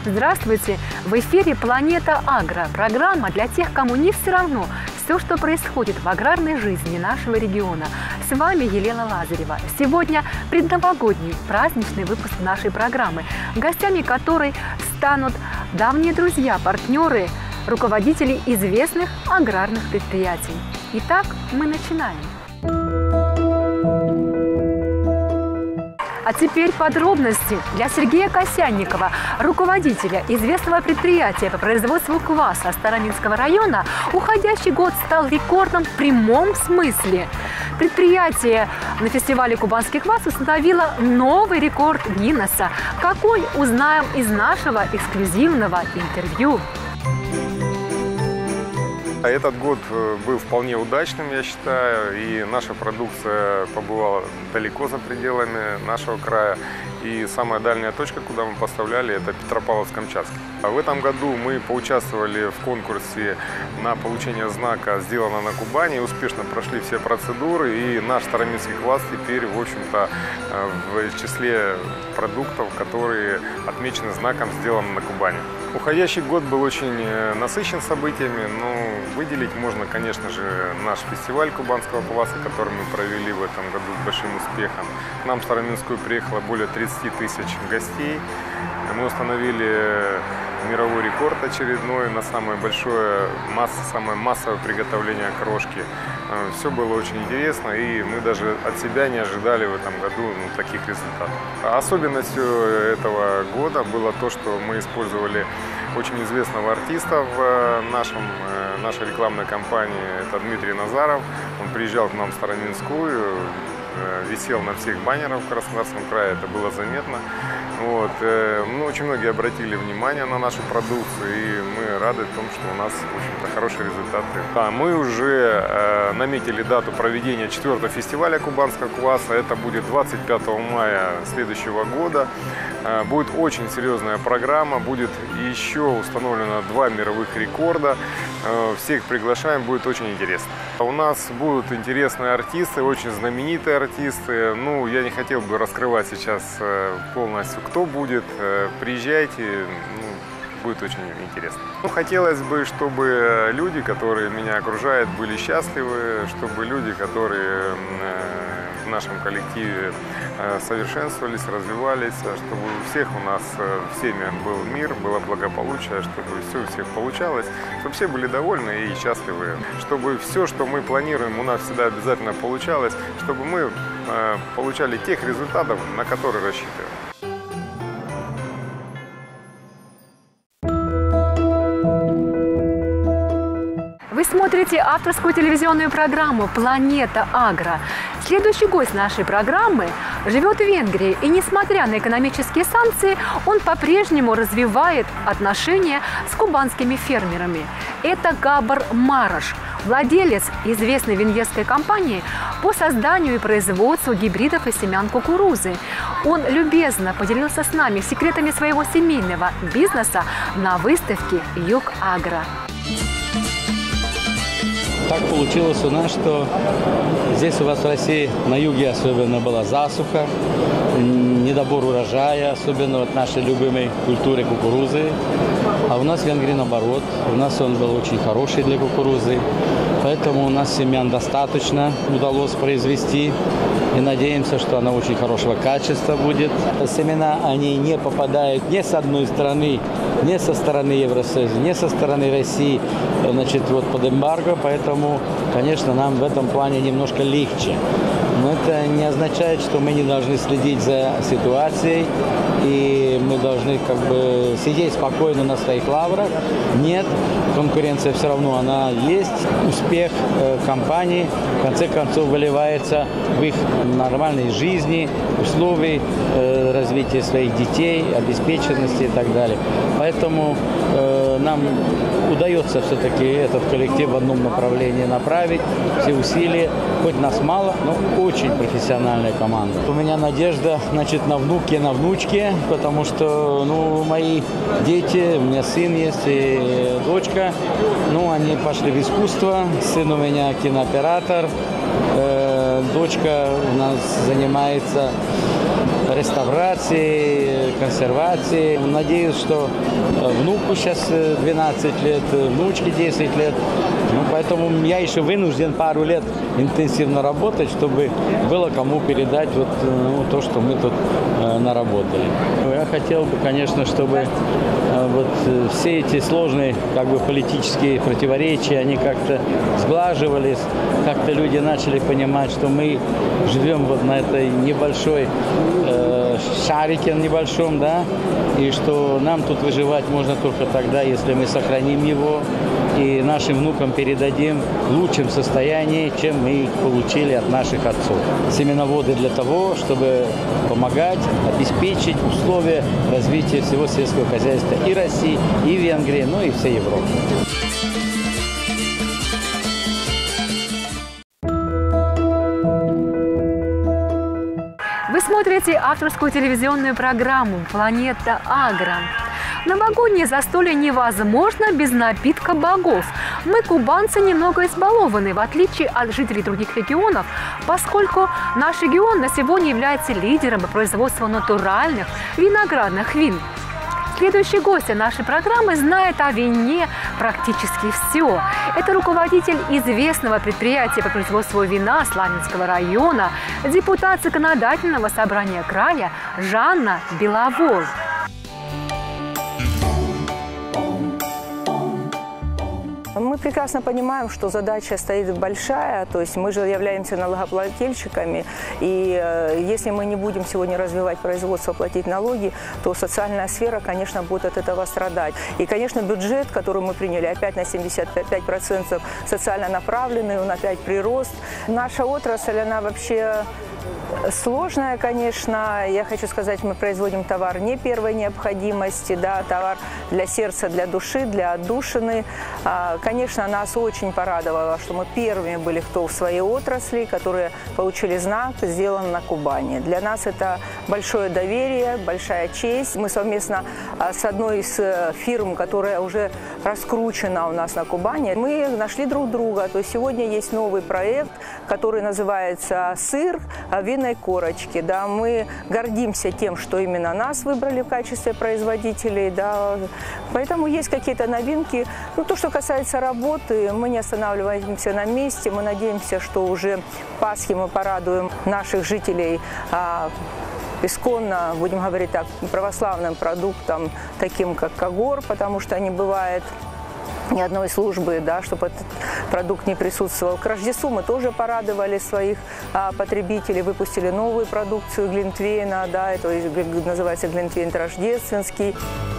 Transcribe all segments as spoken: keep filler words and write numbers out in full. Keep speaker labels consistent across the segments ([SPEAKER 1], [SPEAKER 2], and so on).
[SPEAKER 1] Здравствуйте! В эфире «Планета Агро» – программа для тех, кому не все равно все, что происходит в аграрной жизни нашего региона. С вами Елена Лазарева. Сегодня предновогодний праздничный выпуск нашей программы, гостями которой станут давние друзья, партнеры, руководители известных аграрных предприятий. Итак, мы начинаем. А теперь подробности для Сергея Косянникова, руководителя известного предприятия по производству кваса Староминского района. Уходящий год стал рекордом в прямом смысле. Предприятие на фестивале «Кубанский квас» установило новый рекорд Гиннесса. Какой, узнаем из нашего эксклюзивного интервью.
[SPEAKER 2] Этот год был вполне удачным, я считаю, и наша продукция побывала далеко за пределами нашего края. И самая дальняя точка, куда мы поставляли, это Петропавловск-Камчатский. А в этом году мы поучаствовали в конкурсе на получение знака «Сделано на Кубани», успешно прошли все процедуры, и наш Староминский квас теперь, в общем-то, в числе продуктов, которые отмечены знаком «Сделано на Кубани». Уходящий год был очень насыщен событиями, но выделить можно, конечно же, наш фестиваль кубанского кваса, который мы провели в этом году с большим успехом. К нам в Староминскую приехало более тридцати тысяч гостей. Мы установили мировой рекорд очередной на самое большое, масса, самое массовое приготовление крошки. Все было очень интересно, и мы даже от себя не ожидали в этом году ну, таких результатов. Особенностью этого года было то, что мы использовали очень известного артиста в нашем, нашей рекламной кампании. Это Дмитрий Назаров. Он приезжал к нам в Староминскую, висел на всех баннерах в Краснодарском крае, это было заметно. Вот. Ну, очень многие обратили внимание на нашу продукцию, и мы рады тому, что у нас, в общем-то, хорошие результаты. А мы уже э, наметили дату проведения четвертого фестиваля Кубанского кваса. Это будет двадцать пятого мая следующего года. Э, будет очень серьезная программа, будет еще установлено два мировых рекорда. Э, всех приглашаем, будет очень интересно. У нас будут интересные артисты, очень знаменитые артисты. Ну, я не хотел бы раскрывать сейчас э, полностью, кто будет. Приезжайте, ну, будет очень интересно. Ну, хотелось бы, чтобы люди, которые меня окружают, были счастливы, чтобы люди, которые в нашем коллективе совершенствовались, развивались, чтобы у всех у нас в семьях был мир, было благополучие, чтобы все у всех получалось, чтобы все были довольны и счастливы, чтобы все, что мы планируем, у нас всегда обязательно получалось, чтобы мы получали тех результатов, на которые рассчитываем.
[SPEAKER 1] Вы смотрите авторскую телевизионную программу «Планета Агро». Следующий гость нашей программы живет в Венгрии, и несмотря на экономические санкции, он по-прежнему развивает отношения с кубанскими фермерами. Это Габор Мараш, владелец известной венгерской компании по созданию и производству гибридов и семян кукурузы. Он любезно поделился с нами секретами своего семейного бизнеса на выставке «Юг Агро».
[SPEAKER 3] Так получилось у нас, что здесь у вас в России на юге особенно была засуха, недобор урожая, особенно вот нашей любимой культуры кукурузы. А у нас в Венгрии наоборот, у нас он был очень хороший для кукурузы, поэтому у нас семян достаточно удалось произвести. И надеемся, что она очень хорошего качества будет. Семена, они не попадают ни с одной стороны, ни со стороны Евросоюза, ни со стороны России, значит, вот под эмбарго, поэтому, конечно, нам в этом плане немножко легче. Но это не означает, что мы не должны следить за ситуацией, и мы должны как бы сидеть спокойно на своих лаврах. Нет, конкуренция все равно она есть. Успех э, компании в конце концов выливается в их нормальной жизни, условий э, развития своих детей, обеспеченности и так далее. Поэтому э, нам удается все-таки этот коллектив в одном направлении направить, все усилия, хоть нас мало, но очень профессиональная команда. У меня надежда, значит, на внуке, на внучке, потому что, ну, мои дети, у меня сын есть и дочка, ну, они пошли в искусство, сын у меня кинооператор, э, дочка у нас занимается реставрации, консервации. Надеюсь, что внуку сейчас двенадцать лет, внучке десять лет. Ну, поэтому я еще вынужден пару лет интенсивно работать, чтобы было кому передать вот, ну, то, что мы тут э, наработали. Я хотел бы, конечно, чтобы э, вот, все эти сложные как бы, политические противоречия, они как-то сглаживались, как-то люди начали понимать, что мы живем вот на этой небольшой э, шарике небольшом, да, и что нам тут выживать можно только тогда, если мы сохраним его и нашим внукам передадим в лучшем состоянии, чем мы их получили от наших отцов. Семеноводы для того, чтобы помогать, обеспечить условия развития всего сельского хозяйства и России, и Венгрии, ну и всей Европы.
[SPEAKER 1] Вы смотрите авторскую телевизионную программу «Планета Агро». Новогоднее застолье невозможно без напитка богов. Мы, кубанцы, немного избалованы, в отличие от жителей других регионов, поскольку наш регион на сегодня является лидером по производству натуральных виноградных вин. Следующий гость нашей программы знает о вине практически все. Это руководитель известного предприятия по производству вина Славянского района, депутат Законодательного собрания края Жанна Беловол.
[SPEAKER 4] Мы прекрасно понимаем, что задача стоит большая, то есть мы же являемся налогоплательщиками, и э, если мы не будем сегодня развивать производство, платить налоги, то социальная сфера, конечно, будет от этого страдать. И, конечно, бюджет, который мы приняли, опять на семьдесят пять процентов социально направленный, он опять прирост. Наша отрасль, она вообще сложная, конечно. Я хочу сказать, мы производим товар не первой необходимости, да, товар для сердца, для души, для отдушины. Конечно, нас очень порадовало, что мы первыми были кто в своей отрасли, которые получили знак «Сделано на Кубани». Для нас это большое доверие, большая честь. Мы совместно с одной из фирм, которая уже раскручена у нас на Кубани, мы нашли друг друга. То есть сегодня есть новый проект, который называется «Сыр винной корочки». Да. Мы гордимся тем, что именно нас выбрали в качестве производителей. Да. Поэтому есть какие-то новинки. Ну, то, что касается работы, мы не останавливаемся на месте. Мы надеемся, что уже к Пасхе мы порадуем наших жителей а, исконно, будем говорить так, православным продуктом, таким как когор, потому что не бывает ни одной службы, да, чтобы этот продукт не присутствовал. К Рождеству мы тоже порадовали своих а, потребителей, выпустили новую продукцию глинтвейна, да, это называется глинтвейн рождественский.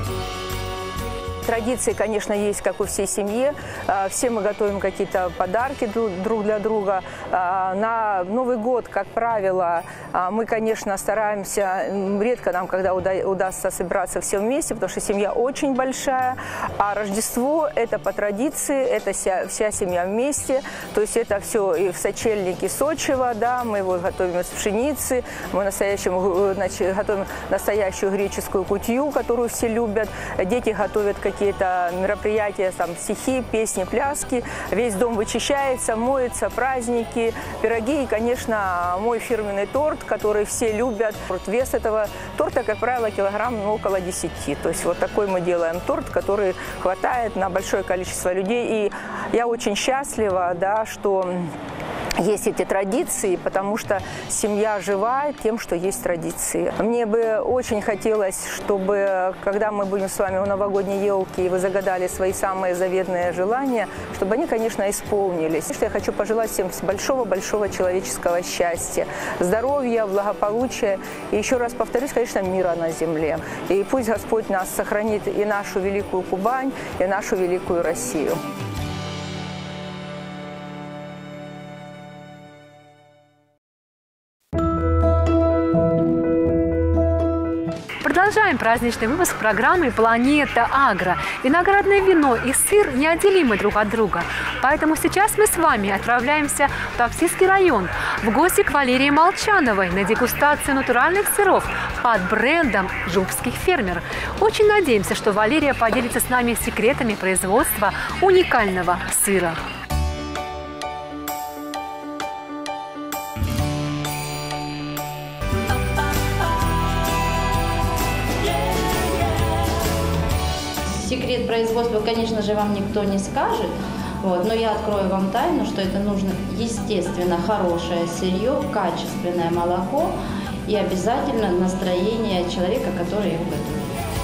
[SPEAKER 4] Традиции, конечно, есть, как у всей семьи. Все мы готовим какие-то подарки друг для друга. На Новый год, как правило, мы, конечно, стараемся, редко нам, когда удастся собираться все вместе, потому что семья очень большая. А Рождество – это по традиции, это вся, вся семья вместе. То есть это все и в сочельнике Сочева, да, мы его готовим из пшеницы, мы настоящему, значит, готовим настоящую греческую кутью, которую все любят. Дети готовят какие-то какие-то мероприятия, там, стихи, песни, пляски. Весь дом вычищается, моется, праздники, пироги и, конечно, мой фирменный торт, который все любят. Вес этого торта, как правило, килограмм ну, около десяти. То есть вот такой мы делаем торт, который хватает на большое количество людей. И я очень счастлива, да, что есть эти традиции, потому что семья жива тем, что есть традиции. Мне бы очень хотелось, чтобы, когда мы будем с вами у новогодней елки, и вы загадали свои самые заветные желания, чтобы они, конечно, исполнились. Я хочу пожелать всем большого-большого человеческого счастья, здоровья, благополучия. И еще раз повторюсь, конечно, мира на земле. И пусть Господь нас сохранит и нашу великую Кубань, и нашу великую Россию.
[SPEAKER 1] Продолжаем праздничный выпуск программы «Планета Агро». Виноградное вино и сыр неотделимы друг от друга. Поэтому сейчас мы с вами отправляемся в Туапсинский район в гости к Валерии Молчановой на дегустацию натуральных сыров под брендом «Жупский фермер». Очень надеемся, что Валерия поделится с нами секретами производства уникального сыра.
[SPEAKER 5] секрет производства, конечно же, вам никто не скажет. Вот, но я открою вам тайну, что это нужно, естественно, хорошее сырье, качественное молоко и обязательно настроение человека, который его готовит.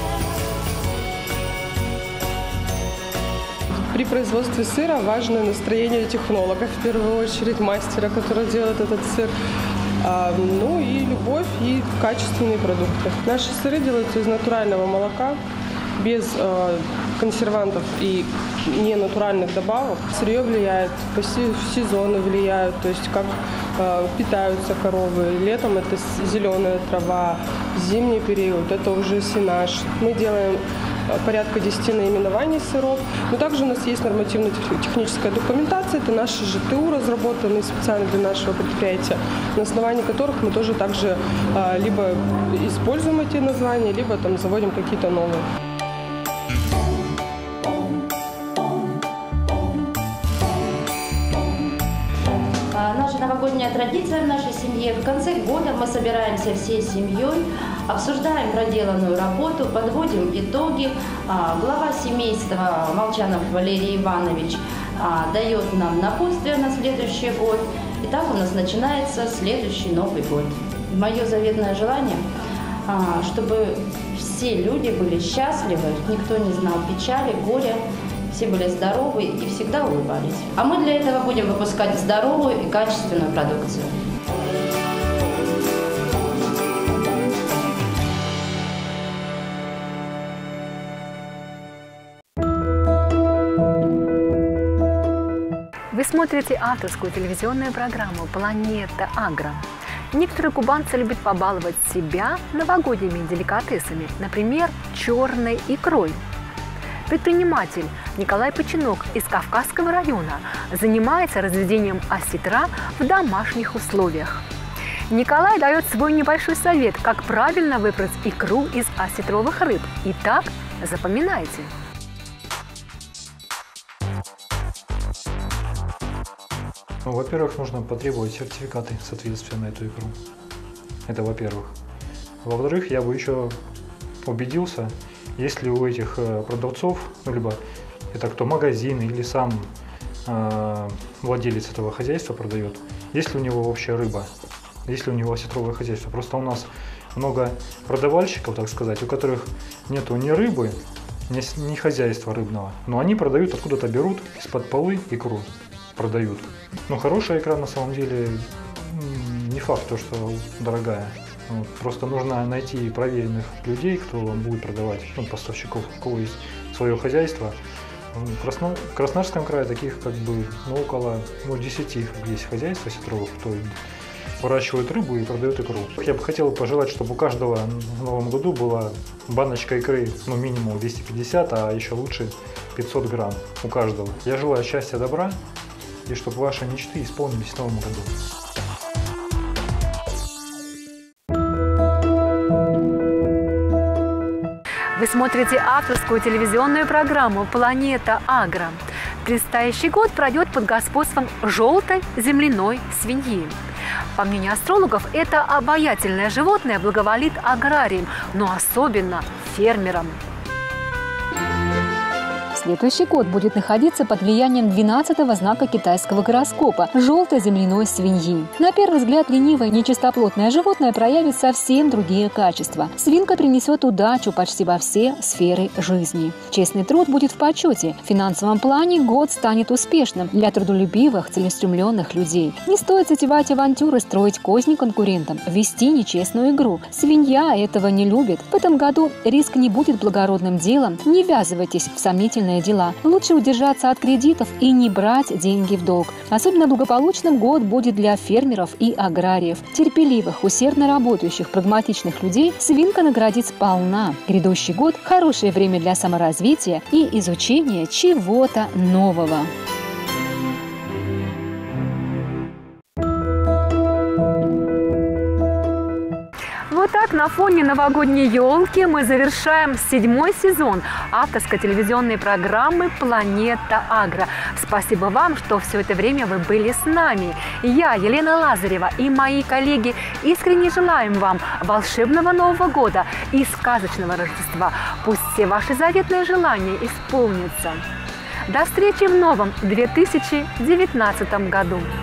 [SPEAKER 6] При производстве сыра важно настроение технолога, в первую очередь мастера, который делает этот сыр. А, ну и любовь, и качественные продукты. Наши сыры делаются из натурального молока, без э, консервантов и ненатуральных добавок. Сырье влияет, по сезону влияют, то есть как э, питаются коровы. Летом это зеленая трава, в зимний период это уже сенаж. Мы делаем порядка десяти наименований сыров. Но также у нас есть нормативно-техническая документация, это наши ЖТУ, разработанные специально для нашего предприятия, на основании которых мы тоже также а, либо используем эти названия, либо там заводим какие-то новые.
[SPEAKER 5] Наша новогодняя традиция в нашей семье. В конце года мы собираемся всей семьей, обсуждаем проделанную работу, подводим итоги. Глава семейства Молчанов Валерий Иванович дает нам напутствие на следующий год. И так у нас начинается следующий Новый год. Мое заветное желание, чтобы все люди были счастливы, никто не знал печали, горя. Все были здоровы и всегда улыбались. А мы для этого будем выпускать здоровую и качественную продукцию.
[SPEAKER 1] Вы смотрите авторскую телевизионную программу «Планета Агро». Некоторые кубанцы любят побаловать себя новогодними деликатесами, например, черной икрой. Предприниматель Николай Починок из Кавказского района занимается разведением осетра в домашних условиях. Николай дает свой небольшой совет, как правильно выбрать икру из осетровых рыб. Итак, запоминайте.
[SPEAKER 7] Ну, во-первых, нужно потребовать сертификаты соответствия на эту икру. Это во-первых. Во-вторых, я бы еще убедился, если у этих продавцов, ну, либо это кто, магазин или сам э, владелец этого хозяйства продает, есть ли у него вообще рыба, есть ли у него осетровое хозяйство. Просто у нас много продавальщиков, так сказать, у которых нету ни рыбы, ни, ни хозяйства рыбного, но они продают, откуда-то берут из-под полы икру, продают. Ну, хорошая икра на самом деле не факт, то, что дорогая. Вот, просто нужно найти проверенных людей, кто вам будет продавать, ну, поставщиков, у кого есть свое хозяйство. В, Красно... в Краснодарском крае таких как бы ну, около ну, десяти есть хозяйств осетровых, кто выращивает рыбу и продает икру. Я бы хотел пожелать, чтобы у каждого в новом году была баночка икры, ну, минимум двести пятьдесят, а еще лучше пятьсот грамм у каждого. Я желаю счастья, добра и чтобы ваши мечты исполнились в новом году.
[SPEAKER 1] Вы смотрите авторскую телевизионную программу «Планета Агро». Предстоящий год пройдет под господством желтой земляной свиньи. По мнению астрологов, это обаятельное животное благоволит аграриям, но особенно фермерам. Следующий год будет находиться под влиянием двенадцатого знака китайского гороскопа – желтой земляной свиньи. На первый взгляд ленивое нечистоплотное животное проявит совсем другие качества. Свинка принесет удачу почти во все сферы жизни. Честный труд будет в почете. В финансовом плане год станет успешным для трудолюбивых, целеустремленных людей. Не стоит затевать авантюры, строить козни конкурентам, вести нечестную игру. Свинья этого не любит. В этом году риск не будет благородным делом. Не ввязывайтесь в сомнительные дела. Лучше удержаться от кредитов и не брать деньги в долг. Особенно благополучным год будет для фермеров и аграриев. Терпеливых, усердно работающих, прагматичных людей свинка наградит сполна. Грядущий год – хорошее время для саморазвития и изучения чего-то нового. Вот так на на фоне новогодней елки мы завершаем седьмой сезон авторской телевизионной программы «Планета Агро». Спасибо вам, что все это время вы были с нами. Я, Елена Лазарева, и мои коллеги искренне желаем вам волшебного Нового года и сказочного Рождества. Пусть все ваши заветные желания исполнятся. До встречи в новом две тысячи девятнадцатом году.